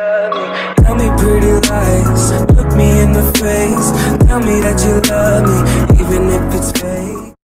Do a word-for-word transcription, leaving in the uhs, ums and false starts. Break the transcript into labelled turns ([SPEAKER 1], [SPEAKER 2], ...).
[SPEAKER 1] Tell me pretty lies, look me in the face. Tell me that you love me.